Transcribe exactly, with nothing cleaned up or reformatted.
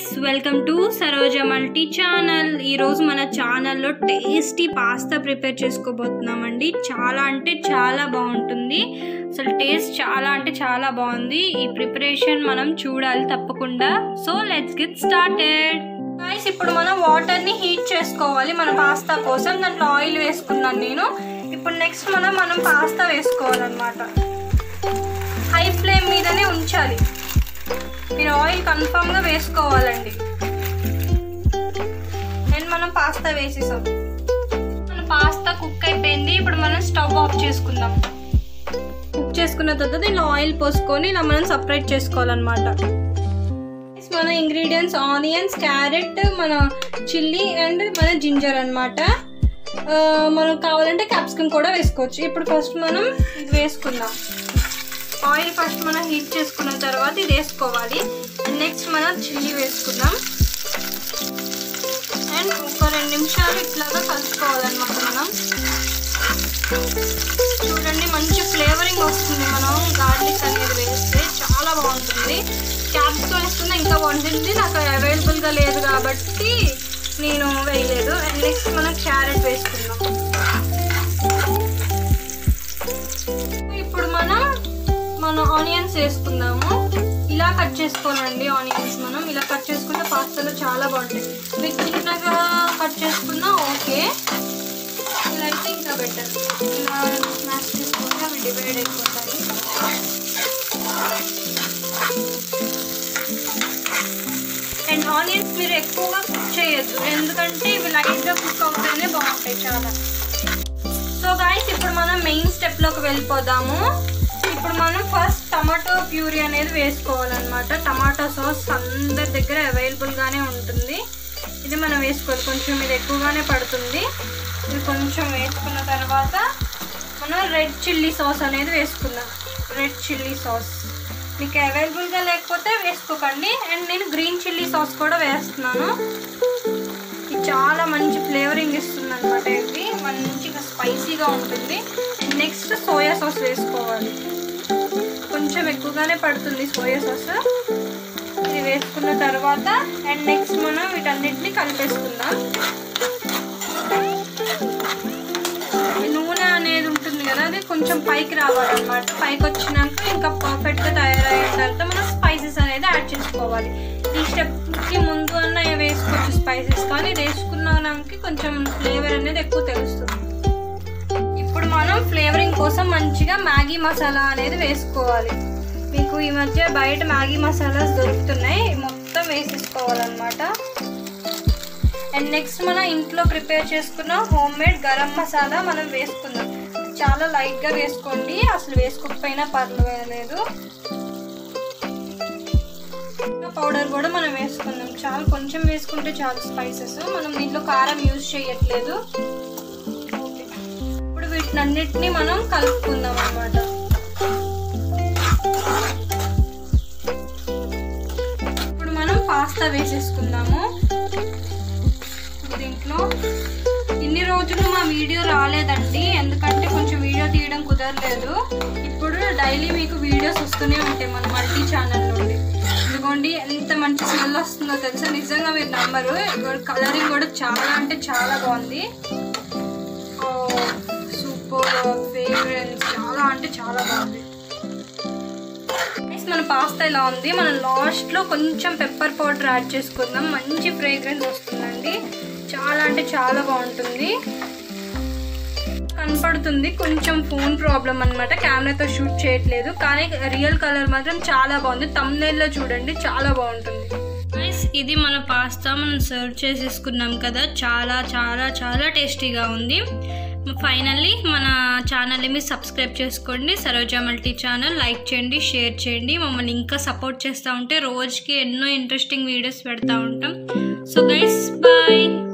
guys, welcome to Saroja Multi Channel. ఈ రోజు మన ఛానల్లో టేస్టీ పాస్తా ప్రిపేర్ చేసుకోబోతున్నామండి. చాలా అంటే చాలా బాగుంటుంది. అసలు టేస్ట్ చాలా అంటే చాలా బాగుంది. ఈ ప్రిపరేషన్ మనం చూడాలి తప్పకుండా. So let's get started. Guys, ఇప్పుడు మనం వాటర్ ని హీట్ చేసుకోవాలి మన పాస్తా కోసం. దాంట్లో ఆయిల్ వేసుకున్నాను నేను. ఇప్పుడు నెక్స్ట్ మనం మనం పాస్తా వేసుకోవాలన్నమాట. హై ఫ్లేమ్ మీదనే ఉంచాలి. మీరు ఆయిల్ కన్ఫర్మ్గా వేసుకోవాలండి. అండ్ మనం పాస్తా వేసేసాం. మన పాస్తా కుక్ అయిపోయింది. ఇప్పుడు మనం స్టవ్ ఆఫ్ చేసుకుందాం. కుక్ చేసుకున్న తర్వాత దీనిలో ఆయిల్ పోసుకొని ఇలా మనం సపరేట్ చేసుకోవాలన్నమాట. మన ఇంగ్రీడియంట్స్ ఆనియన్స్, క్యారెట్, మన చిల్లీ అండ్ మన జింజర్ అనమాట. మనం కావాలంటే క్యాప్సికమ్ కూడా వేసుకోవచ్చు. ఇప్పుడు ఫస్ట్ మనం ఇది వేసుకుందాం. ఆయిల్ ఫస్ట్ మనం హీట్ చేసుకున్న తర్వాత ఇది వేసుకోవాలి. నెక్స్ట్ మనం చిల్లీ వేసుకుందాం. అండ్ ఒక రెండు నిమిషాలు ఇట్లాగా కలుపుకోవాలన్నమాట. మనం చూడండి, మంచి ఫ్లేవరింగ్ వస్తుంది మనం గార్లిక్ అనేది వేస్తే. చాలా బాగుంటుంది. క్యాప్సికమ్ వేసుకున్నా ఇంకా బాగుంటుంది. నాకు అవైలబుల్గా లేదు కాబట్టి నేను వేయలేదు. అండ్ నెక్స్ట్ మనం క్యారెట్ వేసుకుందాం. ఇప్పుడు మనం మనం ఆనియన్స్ వేసుకుందాము. ఇలా కట్ చేసుకోవాలండి ఆనియన్స్. మనం ఇలా కట్ చేసుకుంటే పాస్తాలో చాలా బాగుంటుంది. మీరు చిన్నగా కట్ చేసుకున్నా ఓకే, ఇలా అయితే ఇంకా బెటర్. ఇలా స్మాష్ చేసుకుంటే అవి డివైడ్ అయిపోతాయి. అండ్ ఆనియన్స్ మీరు ఎక్కువగా కుక్ చేయొద్దు, ఎందుకంటే ఇవి లైట్గా కుక్ అవుతేనే బాగుంటాయి చాలా. సో గాయ్స్, ఇప్పుడు మనం మెయిన్ స్టెప్లోకి వెళ్ళిపోదాము. ఇప్పుడు మనం ఫస్ట్ టమాటో ప్యూరీ అనేది వేసుకోవాలన్నమాట. టమాటో సాస్ అందరి దగ్గర అవైలబుల్గానే ఉంటుంది. ఇది మనం వేసుకోవాలి. కొంచెం ఇది ఎక్కువగానే పడుతుంది. ఇది కొంచెం వేసుకున్న తర్వాత మనం రెడ్ చిల్లీ సాస్ అనేది వేసుకుందాం. రెడ్ చిల్లీ సాస్ మీకు అవైలబుల్గా లేకపోతే వేసుకోకండి. అండ్ నేను గ్రీన్ చిల్లీ సాస్ కూడా వేస్తున్నాను. ఇది చాలా మంచి ఫ్లేవరింగ్ ఇస్తుంది అనమాట. ఇది మంచిగా స్పైసీగా ఉంటుంది. నెక్స్ట్ సోయా సాస్ వేసుకోవాలి. కొంచెం ఎక్కువగానే పడుతుంది సోయా సాస్. ఇది వేసుకున్న తర్వాత అండ్ నెక్స్ట్ మనం వీటన్నిటిని కలిపేసుకుందాం. నూనె అనేది ఉంటుంది కదా, అది కొంచెం పైకి రావాలన్నమాట. పైకి వచ్చినాక ఇంకా పర్ఫెక్ట్గా తయారయ్యే తర్వాత మనం స్పైసెస్ అనేది యాడ్ చేసుకోవాలి. ఈ స్టెప్కి ముందు అన్న వేసుకోవచ్చు స్పైసెస్, కానీ ఇది వేసుకున్నాక కొంచెం ఫ్లేవర్ అనేది ఎక్కువ తెలుస్తుంది. ఇప్పుడు మనం ఫ్లేవరింగ్ కోసం మంచిగా మ్యాగీ మసాలా అనేది వేసుకోవాలి. మీకు ఈ మధ్య బయట మ్యాగీ మసాలాస్ దొరుకుతున్నాయి, మొత్తం వేసేసుకోవాలన్నమాట. అండ్ నెక్స్ట్ మనం ఇంట్లో ప్రిపేర్ చేసుకున్న హోమ్ మేడ్ గరం మసాలా మనం వేసుకుందాం. చాలా లైట్గా వేసుకోండి, అసలు వేసుకోకపోయినా పర్వాలేదు. పౌడర్ కూడా మనం వేసుకుందాం. చాలా కొంచెం వేసుకుంటే చాలా స్పైసెస్. మనం దీంట్లో కారం యూజ్ చేయట్లేదు. ఇప్పుడు వీటినన్నిటిని మనం కలుపుకుందాం అన్నమాట. ఇప్పుడు మనం పాస్తా వేసేసుకుందాము. దీంట్లో ఇన్ని రోజులు మా వీడియో రాలేదండి, ఎందుకంటే కొంచెం వీడియో తీయడం కుదరలేదు. ఇప్పుడు డైలీ మీకు వీడియోస్ వస్తూనే ఉంటాయి మన మల్టీ ఛానల్ నుండి. ఇదిగోండి ఎంత మంచి స్మెల్ వస్తుందో తెలుసా, నిజంగా మీరు నమ్మరు. కలరింగ్ కూడా చాలా అంటే చాలా బాగుంది. సూపర్ ఫ్రేగ్రెన్స్, చాలా అంటే చాలా బాగుంది. మన పాస్తా ఇలా ఉంది. మనం లాస్ట్లో కొంచెం పెప్పర్ పౌడర్ యాడ్ చేసుకుందాం. మంచి ఫ్రేగ్రెన్స్ వస్తుందండి. చాలా అంటే చాలా బాగుంటుంది. కనపడుతుంది కొంచెం ఫోన్ ప్రాబ్లం అనమాట, కెమెరాతో షూట్ చేయట్లేదు, కానీ రియల్ కలర్ మాత్రం చాలా బాగుంది. థంబ్నెయిల్లో చూడండి, చాలా బాగుంటుంది. గైస్, ఇది మన పాస్తా మనం సర్వ్ చేసేసుకున్నాం కదా. చాలా చాలా చాలా టేస్టీగా ఉంది. ఫైనల్లీ మన ఛానల్ని మీరు సబ్స్క్రైబ్ చేసుకోండి, సరోజా మల్టీ ఛానల్. లైక్ చేయండి, షేర్ చేయండి. మమ్మల్ని ఇంకా సపోర్ట్ చేస్తూ ఉంటే రోజుకి ఎన్నో ఇంట్రెస్టింగ్ వీడియోస్ పెడతా ఉంటాం. So guys, bye.